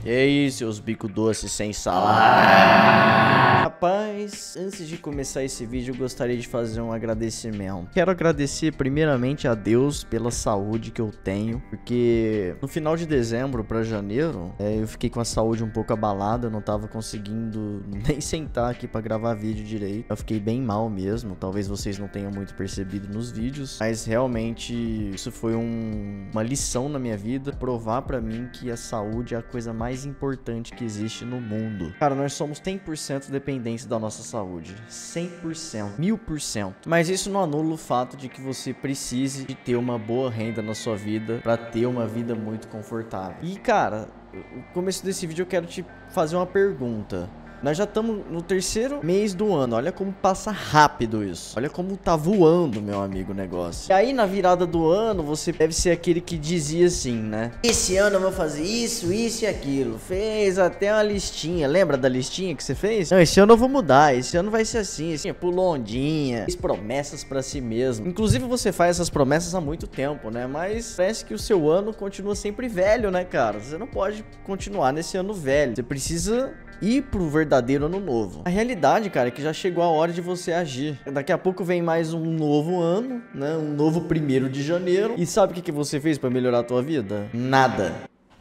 E aí, seus bico doces sem salada? Rapaz, antes de começar esse vídeo, eu gostaria de fazer um agradecimento. Quero agradecer primeiramente a Deus pela saúde que eu tenho, porque no final de dezembro pra janeiro, eu fiquei com a saúde um pouco abalada, eu não tava conseguindo nem sentar aqui pra gravar vídeo direito. Eu fiquei bem mal mesmo, talvez vocês não tenham muito percebido nos vídeos, mas realmente isso foi uma lição na minha vida, provar pra mim que a saúde é a coisa mais importante que existe no mundo. Cara, nós somos 100% dependentes da nossa saúde, 100%, 1000%. Mas isso não anula o fato de que você precise de ter uma boa renda na sua vida pra ter uma vida muito confortável. E cara, no começo desse vídeo eu quero te fazer uma pergunta. Nós já estamos no terceiro mês do ano. Olha como passa rápido isso. Olha como tá voando, meu amigo, o negócio. E aí, na virada do ano, você deve ser aquele que dizia assim, né? Esse ano eu vou fazer isso, isso e aquilo. Fez até uma listinha. Lembra da listinha que você fez? Não, esse ano eu vou mudar. Esse ano vai ser assim. Pulou ondinha. Fez promessas pra si mesmo. Inclusive, você faz essas promessas há muito tempo, né? Mas parece que o seu ano continua sempre velho, né, cara? Você não pode continuar nesse ano velho. Você precisa ir pro verdadeiro ano novo. A realidade, cara, é que já chegou a hora de você agir. Daqui a pouco vem mais um novo ano, né? Um novo 1º de janeiro. E sabe o que você fez pra melhorar a tua vida? Nada.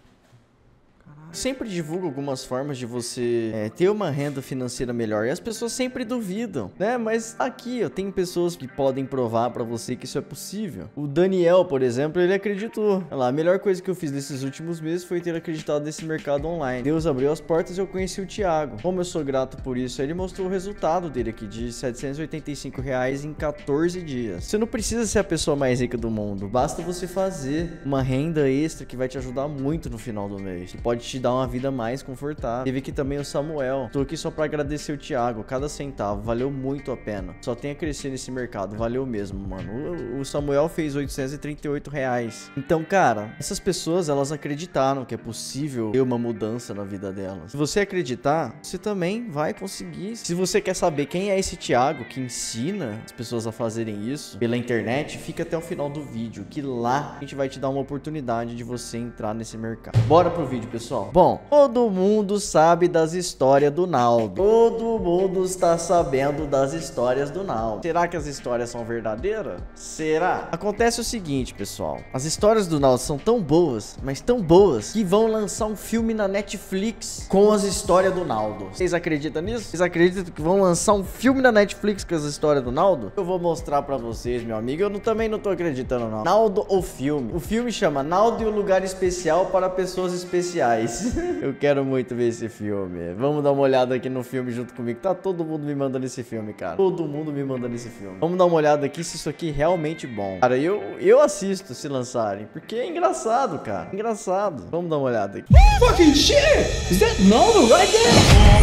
Sempre divulgo algumas formas de você ter uma renda financeira melhor. E as pessoas sempre duvidam, né? Mas aqui eu tenho pessoas que podem provar pra você que isso é possível. O Daniel, por exemplo, ele acreditou. Olha lá, a melhor coisa que eu fiz nesses últimos meses foi ter acreditado nesse mercado online. Deus abriu as portas e eu conheci o Thiago. Como eu sou grato por isso, ele mostrou o resultado dele aqui de R$785 em 14 dias. Você não precisa ser a pessoa mais rica do mundo. Basta você fazer uma renda extra que vai te ajudar muito no final do mês. Que pode te dar uma vida mais confortável. Teve aqui também o Samuel. Tô aqui só pra agradecer o Thiago. Cada centavo valeu muito a pena. Só tem a crescer nesse mercado. Valeu mesmo, mano. O Samuel fez R$838. Então, cara, essas pessoas, elas acreditaram que é possível ter uma mudança na vida delas. Se você acreditar, você também vai conseguir. Se você quer saber quem é esse Thiago que ensina as pessoas a fazerem isso pela internet, fica até o final do vídeo, que lá a gente vai te dar uma oportunidade de você entrar nesse mercado. Bora pro vídeo, pessoal. Bom, todo mundo sabe das histórias do Naldo. Todo mundo está sabendo das histórias do Naldo. Será que as histórias são verdadeiras? Será? Acontece o seguinte, pessoal. As histórias do Naldo são tão boas, mas tão boas, que vão lançar um filme na Netflix com as histórias do Naldo. Vocês acreditam nisso? Vocês acreditam que vão lançar um filme na Netflix com as histórias do Naldo? Eu vou mostrar pra vocês, meu amigo. Eu também não tô acreditando, não. Naldo, o filme. O filme chama Naldo e o Lugar Especial para Pessoas Especiais. Eu quero muito ver esse filme. Vamos dar uma olhada aqui no filme junto comigo. Tá todo mundo me mandando esse filme, cara. Todo mundo me mandando esse filme. Vamos dar uma olhada aqui se isso aqui é realmente bom. Cara, eu assisto se lançarem, porque é engraçado, cara. Engraçado. Vamos dar uma olhada aqui. Fucking shit! Is that Naldo right there?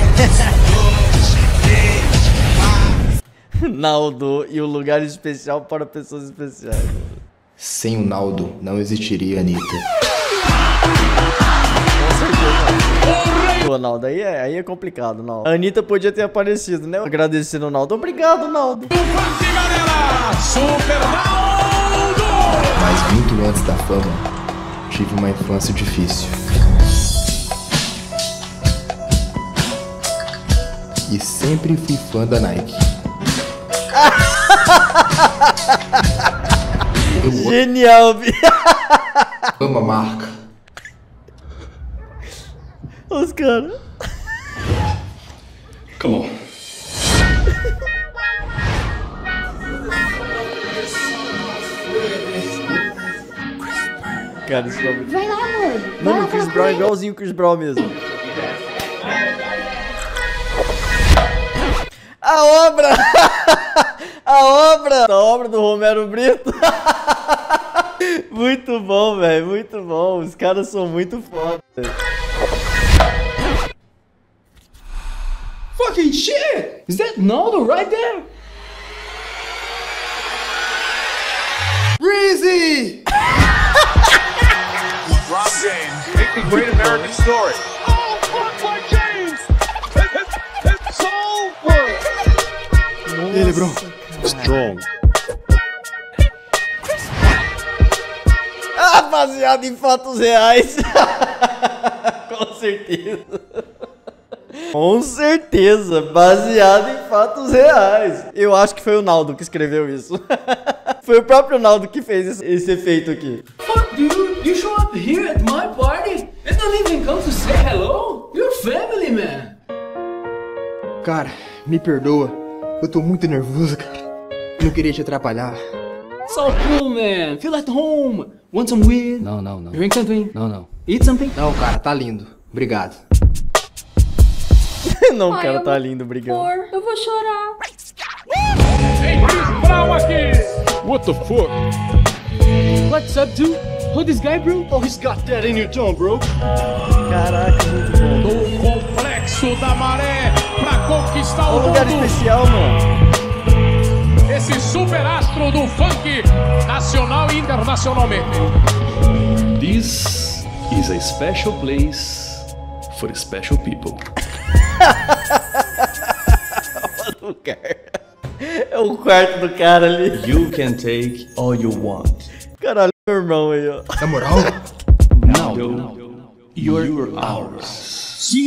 Naldo e o Lugar Especial para Pessoas Especiais. Sem o Naldo, não existiria Anitta. Pô, Naldo, aí é complicado, Naldo. A Anitta podia ter aparecido, né? Agradecendo o Naldo. Obrigado, Naldo. Super Naldo! Mas muito antes da fama, tive uma infância difícil. E sempre fui fã da Nike. Genial, Amo a marca. os caras. Come on. Cara, isso é... Vai lá, amor. Mano, o Chris Brown é igualzinho o Chris Brown mesmo. A obra! A obra do Romero Brito. Muito bom, velho, muito bom. Os caras são muito foda. Fucking shit! Is that Naldo right there? Breezy! LeBron James, make the great American story. Oh, fuck my James! It's over! E aí, LeBron? Strong. Baseado em fatos reais. Com certeza. Com certeza, baseado em fatos reais. Eu acho que foi o Naldo que escreveu isso. Foi o próprio Naldo que fez esse efeito aqui. Fuck, dude, you show up here at my party and don't even come to say hello? You're family, man. Cara, me perdoa. Eu tô muito nervoso, cara. Não queria te atrapalhar. It's all cool, man. Feel at home. Want some weed? Não. Drink something? Não. Eat something? Não, cara, tá lindo. Obrigado. Não, o cara tá lindo, brigando. Eu vou chorar. Hey, Chris Brown aqui! What the fuck? What's up, dude? Who this guy, bro? Oh, he's got that in your tongue, bro. Caraca, muito bom. Do Complexo da Maré pra conquistar É o um lugar mundo. especial, mano. Esse super astro do funk nacional e internacionalmente. This is a special place for special people. É o quarto do cara ali. You can take all you want. Caralho, meu irmão aí, ó. Na moral? Naldo, you're ours.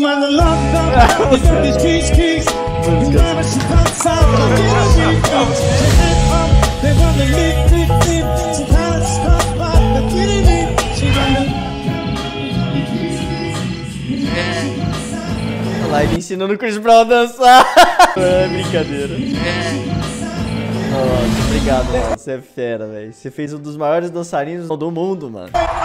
Olha lá, ele ensinando o Chris Brown a dançar. É brincadeira. Nossa, obrigado, mano. Você é fera, velho. Você fez um dos maiores dançarinos do mundo, mano.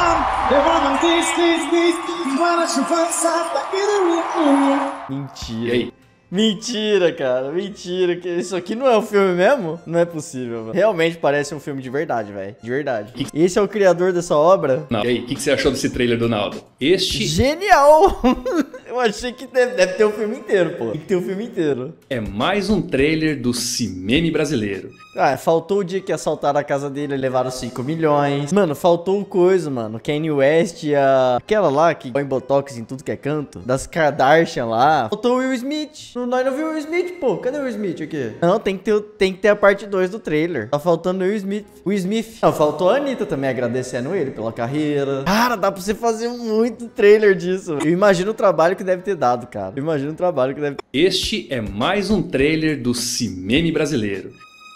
Mentira. E aí? Mentira, cara. Mentira. Que isso aqui não é um filme mesmo? Não é possível, mano. Realmente parece um filme de verdade, velho. De verdade. Esse é o criador dessa obra? Não. E aí, o que você achou desse trailer do Naldo? Este Genial! Eu achei que deve ter o filme inteiro, pô. Tem que ter o filme inteiro. é mais um trailer do cinema brasileiro. Ah, faltou o dia que assaltaram a casa dele e levaram 5 milhões. Mano, faltou coisa, mano. Kanye West e aquela lá que põe botox em tudo que é canto. Das Kardashian lá. Faltou o Will Smith. Nós não vimos o Will Smith, pô. Cadê o Will Smith aqui? Não, tem que ter a parte 2 do trailer. Tá faltando o Will Smith. Não, faltou a Anitta também agradecendo ele pela carreira. Cara, dá pra você fazer muito trailer disso. Eu imagino o trabalho que deve ter dado, cara. Eu imagino o trabalho que deve ter. Este é mais um trailer do cinema brasileiro.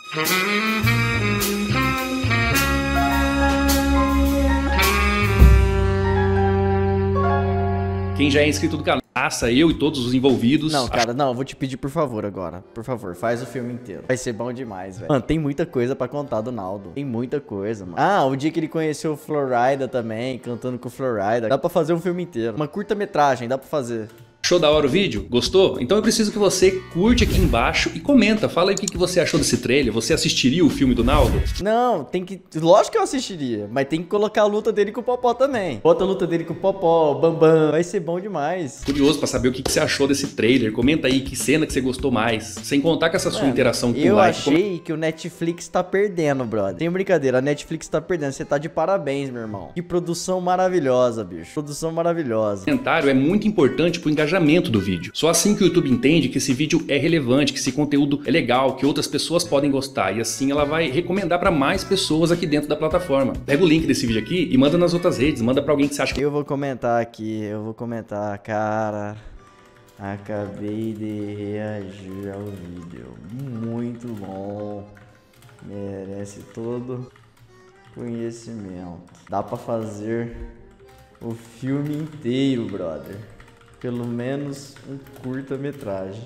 Quem já é inscrito do canal, faça eu e todos os envolvidos. Não, cara, não, eu vou te pedir por favor agora. Por favor, faz o filme inteiro. Vai ser bom demais, velho. Mano, tem muita coisa pra contar do Naldo. Tem muita coisa, mano. Ah, o dia que ele conheceu o Florida também, cantando com o Florida. Dá pra fazer um filme inteiro. Uma curta-metragem, dá pra fazer. Achou da hora o vídeo? Gostou? Então eu preciso que você curte aqui embaixo e comenta. Fala aí o que você achou desse trailer. Você assistiria o filme do Naldo? Não, tem que... Lógico que eu assistiria, mas tem que colocar a luta dele com o Popó também. Bota a luta dele com o Popó, o Bambam. Vai ser bom demais. Curioso pra saber o que você achou desse trailer. Comenta aí que cena que você gostou mais. Sem contar com essa sua interação com o Eu like. achei que o Netflix tá perdendo, brother. Sem brincadeira, a Netflix tá perdendo. Você tá de parabéns, meu irmão. Que produção maravilhosa, bicho. Produção maravilhosa. Comentário é muito importante pro engajamento do vídeo. Só assim que o YouTube entende que esse vídeo é relevante, que esse conteúdo é legal, que outras pessoas podem gostar, e assim ela vai recomendar para mais pessoas aqui dentro da plataforma. Pega o link desse vídeo aqui e manda nas outras redes, manda para alguém que você acha que... Eu vou comentar aqui, cara. Acabei de reagir ao vídeo. Muito bom. Merece todo conhecimento. Dá pra fazer o filme inteiro, brother. Pelo menos um curta-metragem.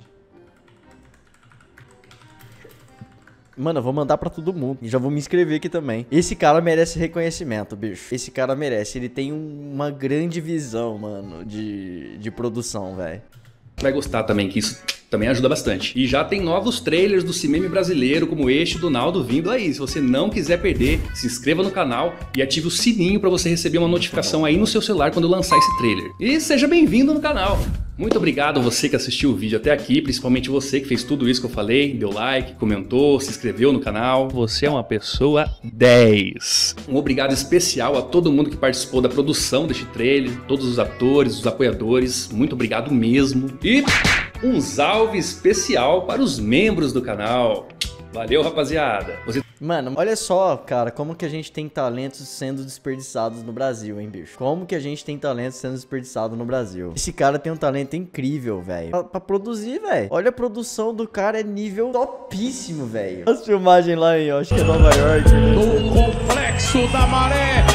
Mano, eu vou mandar pra todo mundo. E já vou me inscrever aqui também. Esse cara merece reconhecimento, bicho. Esse cara merece. Ele tem uma grande visão, mano, de produção, velho. Vai gostar também, que isso também ajuda bastante. E já tem novos trailers do cinema brasileiro, como este do Naldo, vindo aí. Se você não quiser perder, se inscreva no canal e ative o sininho para você receber uma notificação aí no seu celular quando eu lançar esse trailer. E seja bem-vindo no canal! Muito obrigado a você que assistiu o vídeo até aqui, principalmente você que fez tudo isso que eu falei, deu like, comentou, se inscreveu no canal. Você é uma pessoa 10. Um obrigado especial a todo mundo que participou da produção deste trailer, todos os atores, os apoiadores, muito obrigado mesmo. E um salve especial para os membros do canal. Valeu, rapaziada! Mano, olha só, cara, como que a gente tem talentos sendo desperdiçados no Brasil, hein, bicho? Como que a gente tem talentos sendo desperdiçados no Brasil? Esse cara tem um talento incrível, velho. Pra produzir, velho. Olha a produção do cara, é nível topíssimo, velho. As filmagens lá em, acho que é Nova York, né? No Complexo da Maré.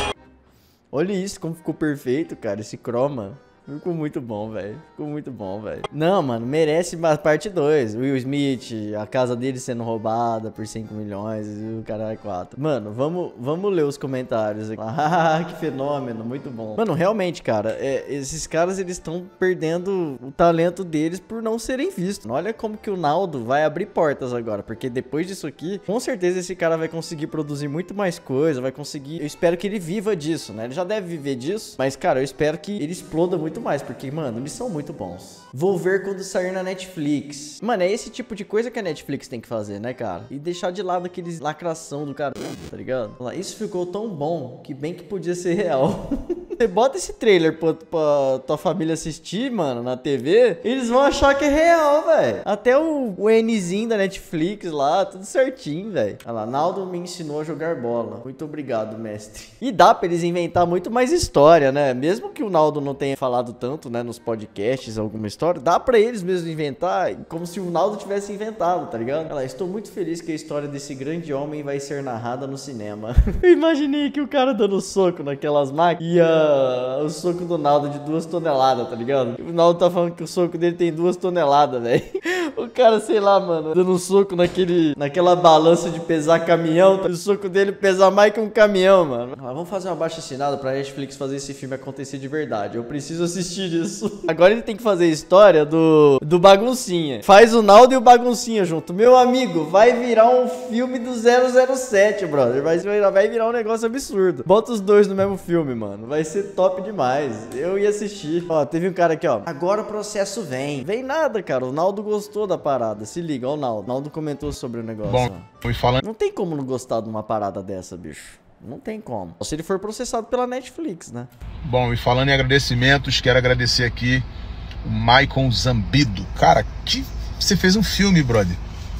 Olha isso, como ficou perfeito, cara, esse croma. Ficou muito bom, velho. Ficou muito bom, velho. Não, mano, merece a parte 2. Will Smith, a casa dele sendo roubada por 5 milhões e o caralho 4. Mano, vamos ler os comentários aqui. Ah, que fenômeno, muito bom. Mano, realmente, cara, esses caras, eles estão perdendo o talento deles por não serem vistos. Olha como que o Naldo vai abrir portas agora, porque depois disso aqui, com certeza esse cara vai conseguir produzir muito mais coisa, vai conseguir... Eu espero que ele viva disso, né? Ele já deve viver disso, mas, cara, eu espero que ele exploda muito mais, porque, mano, eles são muito bons. Vou ver quando sair na Netflix. Mano, é esse tipo de coisa que a Netflix tem que fazer, né, cara? E deixar de lado aqueles lacração do caramba, tá ligado? Isso ficou tão bom que bem que podia ser real. Você bota esse trailer pra tua família assistir, mano, na TV, eles vão achar que é real, velho. Até o Nzinho da Netflix lá, tudo certinho, velho. Olha lá, Naldo me ensinou a jogar bola. Muito obrigado, mestre. E dá pra eles inventar muito mais história, né? Mesmo que o Naldo não tenha falado tanto, né, nos podcasts, alguma história, dá pra eles mesmo inventar, como se o Naldo tivesse inventado, tá ligado? Olha lá, estou muito feliz que a história desse grande homem vai ser narrada no cinema. Eu imaginei que o cara dando soco naquelas máquinas ia o soco do Naldo de 2 toneladas, tá ligado? O Naldo tá falando que o soco dele tem 2 toneladas, velho. O cara, sei lá, mano, dando um soco naquela balança de pesar caminhão, tá? O soco dele pesa mais que um caminhão, mano. Vamos fazer uma abaixo-assinada pra Netflix fazer esse filme acontecer de verdade. Eu preciso assistir isso. Agora ele tem que fazer a história do Baguncinha. Faz o Naldo e o Baguncinha junto. Meu amigo, vai virar um filme do 007, brother. Vai virar um negócio absurdo. Bota os dois no mesmo filme, mano. Vai ser top demais. Eu ia assistir. Ó, teve um cara aqui, ó. Agora o processo vem. Vem nada, cara. O Naldo gostou da parada. Se liga, ó o Naldo. O Naldo comentou sobre o negócio. Bom, me falando... Não tem como não gostar de uma parada dessa, bicho. Não tem como. Só se ele for processado pela Netflix, né? Bom, e falando em agradecimentos, quero agradecer aqui o Maicon Zambido. Cara, que você fez um filme, brother.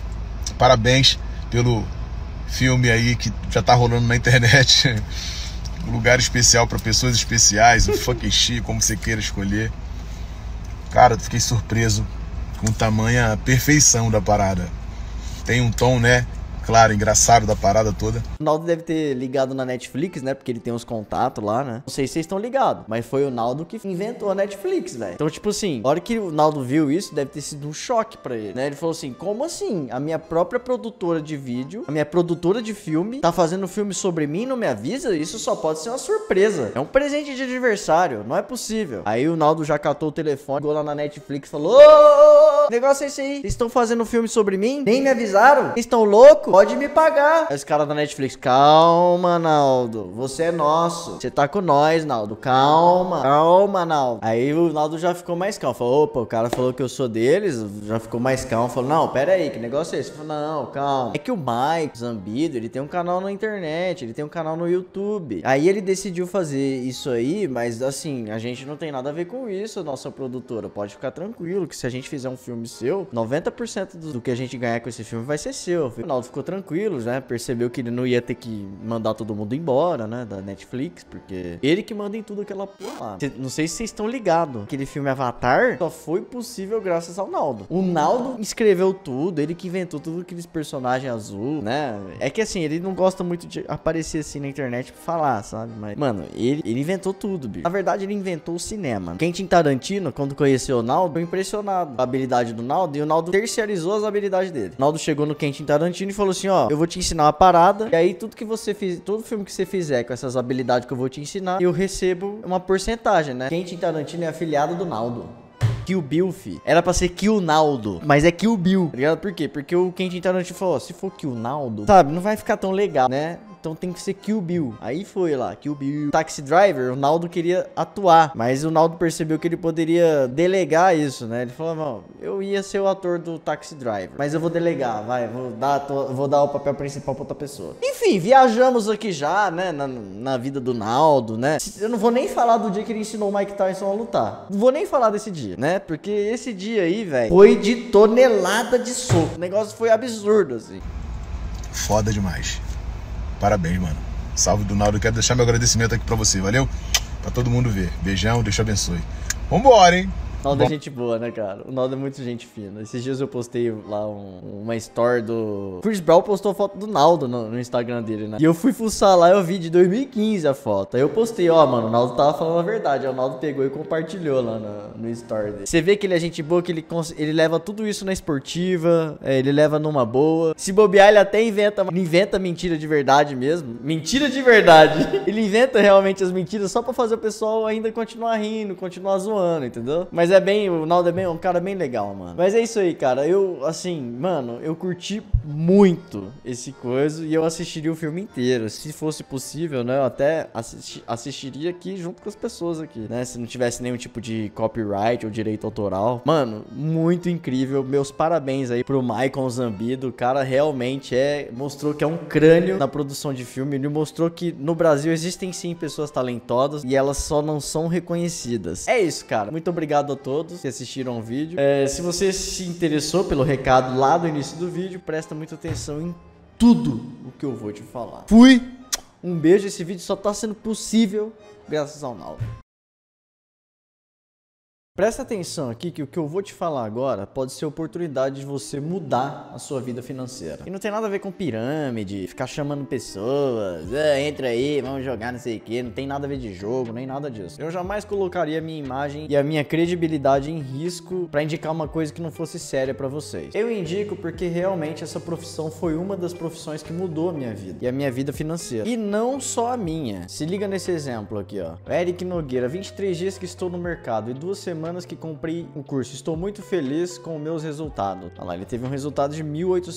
Parabéns pelo filme aí que já tá rolando na internet. Um lugar especial para pessoas especiais, o fucking shit, como você queira escolher. Cara, eu fiquei surpreso com tamanha perfeição da parada. Tem um tom, né? Claro, engraçado da parada toda. O Naldo deve ter ligado na Netflix, né? Porque ele tem uns contatos lá, né? Não sei se vocês estão ligados, mas foi o Naldo que inventou a Netflix, velho. Então, tipo assim, a hora que o Naldo viu isso, deve ter sido um choque pra ele, né? Ele falou assim, como assim? A minha própria produtora de vídeo, a minha produtora de filme, tá fazendo filme sobre mim e não me avisa? Isso só pode ser uma surpresa. É um presente de aniversário, não é possível. Aí o Naldo já catou o telefone, chegou lá na Netflix e falou, ô, negócio é esse aí. Vocês estão fazendo filme sobre mim? Nem me avisaram? Vocês estão loucos? Pode me pagar. Aí os caras da Netflix, calma, Naldo, você é nosso, você tá com nós, Naldo, calma, Naldo. Aí o Naldo já ficou mais calmo, falou, opa, o cara falou que eu sou deles, já ficou mais calmo, falou, não, pera aí, que negócio é esse? Falou, não, calma. É que o Mike Zambido, ele tem um canal na internet, ele tem um canal no YouTube. Aí ele decidiu fazer isso aí, mas assim, a gente não tem nada a ver com isso, nossa produtora, pode ficar tranquilo, que se a gente fizer um filme seu, 90% do que a gente ganhar com esse filme vai ser seu. O Naldo ficou tranquilo, né? Percebeu que ele não ia ter que mandar todo mundo embora, né? Da Netflix, porque ele que manda em tudo aquela porra lá. Não sei se vocês estão ligados. Aquele filme Avatar só foi possível graças ao Naldo. O Naldo escreveu tudo, ele que inventou tudo aqueles personagens azul, né? É que assim, ele não gosta muito de aparecer assim na internet pra falar, sabe? Mas, mano, ele inventou tudo, bicho. Na verdade, ele inventou o cinema. Quentin Tarantino, quando conheceu o Naldo, foi impressionado com a habilidade do Naldo e o Naldo terceirizou as habilidades dele. O Naldo chegou no Quentin Tarantino e falou assim, ó, eu vou te ensinar uma parada, e aí tudo que você fizer, todo filme que você fizer com essas habilidades que eu vou te ensinar, eu recebo uma porcentagem, né? Quentin Tarantino é afiliado do Naldo. Kill Bill, fi. Era pra ser Kill Naldo, mas é Kill Bill, tá ligado? Por quê? Porque o Quentin Tarantino falou, se for Kill Naldo, sabe, não vai ficar tão legal, né? Então tem que ser Kill Bill. Aí foi lá, Kill Bill. Taxi Driver, o Naldo queria atuar, mas o Naldo percebeu que ele poderia delegar isso, né? Ele falou, não, eu ia ser o ator do Taxi Driver, mas eu vou delegar, vai, vou dar o papel principal pra outra pessoa. Enfim, viajamos aqui já, né, na vida do Naldo, né? Eu não vou nem falar do dia que ele ensinou o Mike Tyson a lutar. Não vou nem falar desse dia, né? Porque esse dia aí, velho, foi de tonelada de soco. O negócio foi absurdo, assim. Foda demais. Parabéns, mano. Salve do Naldo. Quero deixar meu agradecimento aqui pra você, valeu? Pra todo mundo ver. Beijão, Deus te abençoe. Vambora, hein? O Naldo é gente boa, né, cara? O Naldo é muito gente fina. Esses dias eu postei lá uma story do... Chris Brown postou foto do Naldo no Instagram dele, né? E eu fui fuçar lá e eu vi de 2015 a foto. Aí eu postei, ó, mano, o Naldo tava falando a verdade. Aí o Naldo pegou e compartilhou lá no story dele. Você vê que ele é gente boa, que ele leva tudo isso na esportiva, ele leva numa boa. Se bobear, ele até inventa mentira de verdade mesmo. Mentira de verdade. Ele inventa realmente as mentiras só pra fazer o pessoal ainda continuar rindo, continuar zoando, entendeu? Mas o Naldo é um cara bem legal, mano. Mas é isso aí, cara. Eu, assim, mano, eu curti muito esse coisa e eu assistiria o filme inteiro. Se fosse possível, né, eu até assistiria aqui junto com as pessoas aqui, né? Se não tivesse nenhum tipo de copyright ou direito autoral. Mano, muito incrível. Meus parabéns aí pro Michael Zambido. O cara realmente mostrou que é um crânio na produção de filme. Ele mostrou que no Brasil existem sim pessoas talentosas e elas só não são reconhecidas. É isso, cara. Muito obrigado a todos que assistiram o vídeo. Se você se interessou pelo recado lá do início do vídeo, presta muita atenção em tudo o que eu vou te falar. Fui! Um beijo. Esse vídeo só tá sendo possível graças ao Naldo. Presta atenção aqui que o que eu vou te falar agora pode ser oportunidade de você mudar a sua vida financeira. E não tem nada a ver com pirâmide, ficar chamando pessoas, entra aí, vamos jogar não sei o que, não tem nada a ver de jogo, nem nada disso. Eu jamais colocaria a minha imagem e a minha credibilidade em risco pra indicar uma coisa que não fosse séria pra vocês. Eu indico porque realmente essa profissão foi uma das profissões que mudou a minha vida e a minha vida financeira. E não só a minha. Se liga nesse exemplo aqui, ó. Eric Nogueira, 23 dias que estou no mercado e 2 semanas que comprei o curso. Estou muito feliz com os meus resultados. Olha lá, ele teve um resultado de R$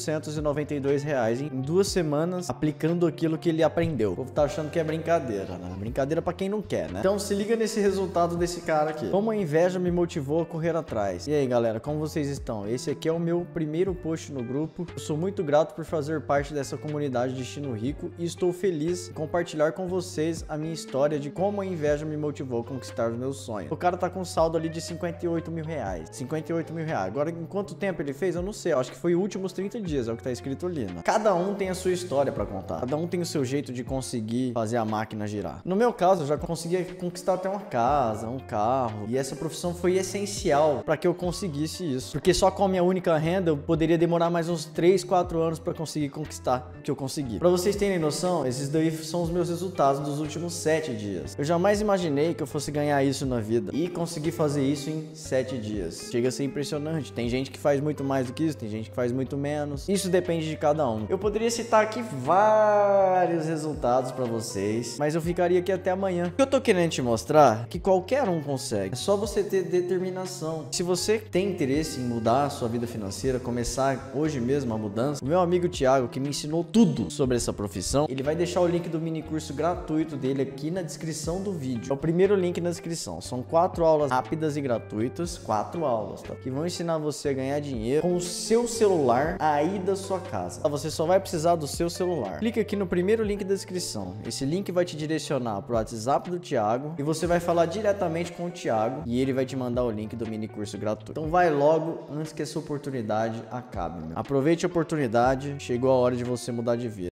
1.892 em 2 semanas aplicando aquilo que ele aprendeu. O povo tá achando que é brincadeira, né? Brincadeira pra quem não quer, né? Então se liga nesse resultado desse cara aqui. Como a inveja me motivou a correr atrás. E aí, galera, como vocês estão? Esse aqui é o meu primeiro post no grupo. Eu sou muito grato por fazer parte dessa comunidade Destino Rico e estou feliz em compartilhar com vocês a minha história de como a inveja me motivou a conquistar os meus sonhos. O cara tá com um saldo ali de 58 mil reais. 58 mil reais. Agora, em quanto tempo ele fez? Eu não sei. Eu acho que foi os últimos 30 dias, é o que tá escrito ali, né? Cada um tem a sua história pra contar. Cada um tem o seu jeito de conseguir fazer a máquina girar. No meu caso, eu já consegui conquistar até uma casa, um carro. E essa profissão foi essencial pra que eu conseguisse isso. Porque só com a minha única renda, eu poderia demorar mais uns 3, 4 anos pra conseguir conquistar o que eu consegui. Pra vocês terem noção, esses daí são os meus resultados dos últimos 7 dias. Eu jamais imaginei que eu fosse ganhar isso na vida. E consegui fazer isso em 7 dias. Chega a ser impressionante. Tem gente que faz muito mais do que isso, tem gente que faz muito menos. Isso depende de cada um. Eu poderia citar aqui vários resultados pra vocês, mas eu ficaria aqui até amanhã. O que eu tô querendo te mostrar é que qualquer um consegue. É só você ter determinação. Se você tem interesse em mudar a sua vida financeira, começar hoje mesmo a mudança, o meu amigo Thiago, que me ensinou tudo sobre essa profissão, ele vai deixar o link do mini curso gratuito dele aqui na descrição do vídeo. É o primeiro link na descrição. São 4 aulas rápidas e gratuitas, 4 aulas, tá? Que vão ensinar você a ganhar dinheiro com o seu celular aí da sua casa. Você só vai precisar do seu celular. Clica aqui no primeiro link da descrição. Esse link vai te direcionar pro WhatsApp do Thiago e você vai falar diretamente com o Thiago e ele vai te mandar o link do mini curso gratuito. Então vai logo antes que essa oportunidade acabe, meu. Aproveite a oportunidade, chegou a hora de você mudar de vida.